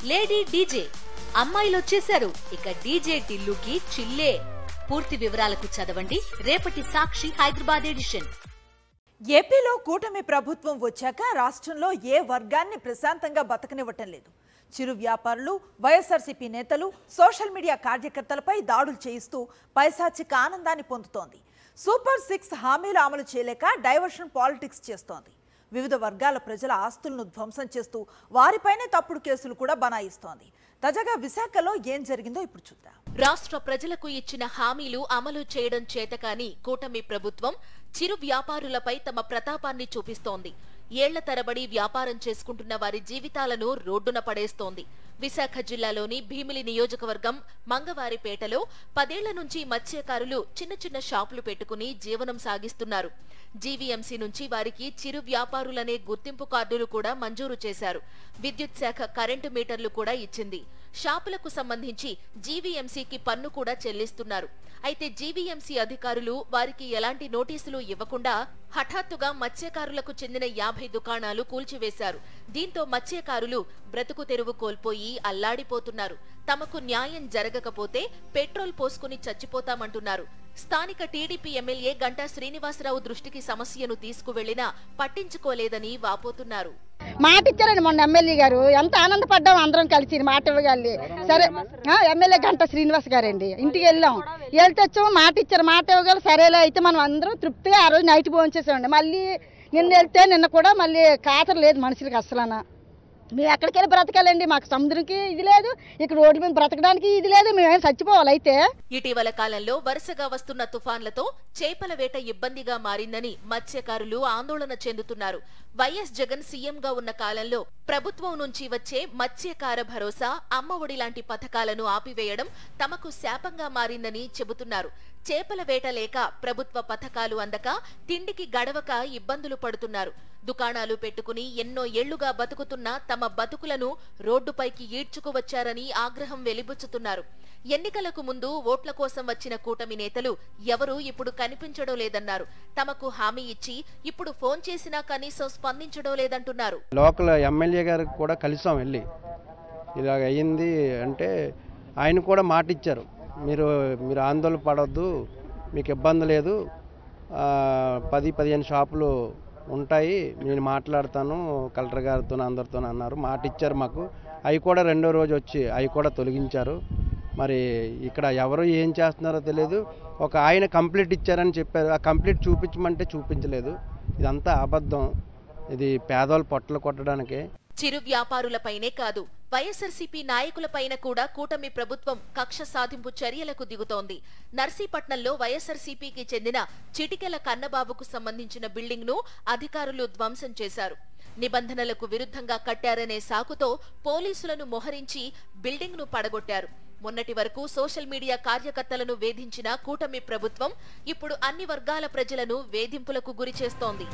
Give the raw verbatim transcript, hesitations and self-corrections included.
Lady DJ అమ్మాయిలు వచ్చేశారు. ఇక డీజే టిల్లుకి చిల్లే. పూర్తి వివరాలకు చదవండి రేపటి సాక్షి హైదరాబాద్ ఎడిషన్. ఏపీలో కూటమి ప్రభుత్వం వచ్చాక రాష్ట్రంలో ఏ వర్గాన్ని ప్రశాంతంగా బతకనివ్వటం లేదు. చిరు వ్యాపారులు, వైఎస్ఆర్సీపీ నేతలు, సోషల్ మీడియా కార్యకర్తలపై దాడులు చేయిస్తూ పైశాచిక ఆనందాన్ని పొందుతోంది. సూపర్ సిక్స్ హామీలు అమలు చేయలేక డైవర్షన్ పాలిటిక్స్ చేస్తోంది. వివిధ వర్గాల ప్రజల ఆస్తులను ధ్వంసం చేస్తూ వారిపైనే తప్పుడు కేసులు కూడా బనాయిస్తోంది. తాజాగా విశాఖలో ఏం జరిగిందో ఇప్పుడు చూద్దాం. రాష్ట్ర ప్రజలకు ఇచ్చిన హామీలు అమలు చేయడం చేతకాని కూటమి ప్రభుత్వం చిరు వ్యాపారులపై తమ ప్రతాపాన్ని చూపిస్తోంది. ఏళ్ల తరబడి వ్యాపారం చేసుకుంటున్న వారి జీవితాలను రోడ్డున పడేస్తోంది. విశాఖ జిల్లాలోని భీమిలి నియోజకవర్గం మంగవారిపేటలో పదేళ్ల నుంచి మత్స్యకారులు చిన్న చిన్న షాపులు పెట్టుకుని జీవనం సాగిస్తున్నారు. జీవీఎంసీ నుంచి వారికి చిరు వ్యాపారులనే గుర్తింపు కార్డులు కూడా మంజూరు చేశారు. విద్యుత్ శాఖ కరెంటు మీటర్లు కూడా ఇచ్చింది. షాపులకు సంబంధించి జీవీఎంసీకి పన్ను కూడా చెల్లిస్తున్నారు. అయితే జీవీఎంసీ అధికారులు వారికి ఎలాంటి నోటీసులు ఇవ్వకుండా హఠాత్తుగా మత్స్యకారులకు చెందిన యాభై దుకాణాలు కూల్చివేశారు. దీంతో మత్స్యకారులు బ్రతుకు తెరువు కోల్పోయి అల్లాడిపోతున్నారు. తమకు న్యాయం జరగకపోతే పెట్రోల్ పోసుకుని చచ్చిపోతామంటున్నారు. స్థానిక టీడీపీ ఎమ్మెల్యే గంటా శ్రీనివాసరావు దృష్టికి సమస్యను తీసుకువెళ్లినా పట్టించుకోలేదని వాపోతున్నారు. మాట ఇచ్చారండి మొన్న ఎమ్మెల్యే గారు, ఎంత ఆనందపడ్డాం అందరం కలిసి మాట ఇవ్వగాలి. సరే ఎమ్మెల్యే గంటా శ్రీనివాస్ గారండి, ఇంటికి వెళ్ళాం, వెళ్తే వచ్చాము, మాట ఇచ్చారు, మాట ఇవ్వగల సరేలే అయితే మనం అందరం తృప్తిగా ఆ రోజు నైట్ భోంచేసామండి. మళ్ళీ నిన్న వెళ్తే నిన్న కూడా మళ్ళీ ఖాతరు లేదు మనుషులకి అసలనా. మేము ఎక్కడికి వెళ్ళి బ్రతకాలండి, మాకు సముద్రంకి ఇది లేదు, ఇక్కడ రోడ్డు మీద బ్రతకడానికి ఇది లేదు, మేమేం చచ్చిపోవాలి. అయితే ఇటీవల కాలంలో వరుసగా వస్తున్న తుఫాన్లతో చేపల వేట ఇబ్బందిగా మారిందని మత్స్యకారులు ఆందోళన చెందుతున్నారు. వైఎస్ జగన్ సీఎంగా ఉన్న కాలంలో ప్రభుత్వం నుంచి వచ్చే మత్స్యకార భరోసా, అమ్మ ఒడి లాంటి పథకాలను ఆపివేయడం తమకు శాపంగా మారిందని చెబుతున్నారు. చేపల వేట లేక ప్రభుత్వ పథకాలు అందక తిండికి గడవక ఇబ్బందులు పడుతున్నారు. దుకాణాలు పెట్టుకుని ఎన్నో ఏళ్లుగా బతుకుతున్న తమ బతుకులను రోడ్డుపైకి ఈడ్చుకువచ్చారని ఆగ్రహం వెలిబుచ్చుతున్నారు. ఎన్నికలకు ముందు ఓట్ల కోసం వచ్చిన కూటమి నేతలు ఎవరూ ఇప్పుడు కనిపించడం లేదన్నారు. తమకు హామీ ఇచ్చి ఇప్పుడు ఫోన్ చేసినా కనీసం స్పందించడం లేదంటున్నారు. లోకల్ ఎమ్మెల్యే గారికి కూడా కలిసాం వెళ్ళి, ఇలాగ అయ్యింది అంటే ఆయన కూడా మాట ఇచ్చారు, మీరు మీరు ఆందోళన పడవద్దు, మీకు ఇబ్బంది లేదు, పది పదిహేను షాపులు ఉంటాయి, నేను మాట్లాడతాను కలెక్టర్ గారితో అందరితో అన్నారు. మాట ఇచ్చారు మాకు. అవి కూడా రెండో రోజు వచ్చి అవి కూడా తొలగించారు. మరి ఇక్కడ ఎవరు ఏం చేస్తున్నారో తెలియదు. ఒక ఆయన కంప్లీట్ ఇచ్చారని చెప్పారు, ఆ కంప్లీట్ చూపించమంటే చూపించలేదు. ఇదంతా అబద్ధం, ఇది పేదవాళ్ళ పొట్టలు కొట్టడానికే. చిరు వ్యాపారులపైనే కాదు, వైఎస్ఆర్సీపీ నాయకులపైన కూడా కూటమి ప్రభుత్వం కక్ష సాధింపు చర్యలకు దిగుతోంది. నర్సీపట్నంలో వైఎస్ఆర్సీపీకి చెందిన చిటికెల కన్నబాబుకు సంబంధించిన బిల్డింగ్ ను అధికారులు ధ్వంసం చేశారు. నిబంధనలకు విరుద్ధంగా కట్టారనే సాకుతో పోలీసులను మోహరించి బిల్డింగ్ ను పడగొట్టారు. మొన్నటి వరకు సోషల్ మీడియా కార్యకర్తలను వేధించిన కూటమి ప్రభుత్వం ఇప్పుడు అన్ని వర్గాల ప్రజలను వేధింపులకు గురి చేస్తోంది.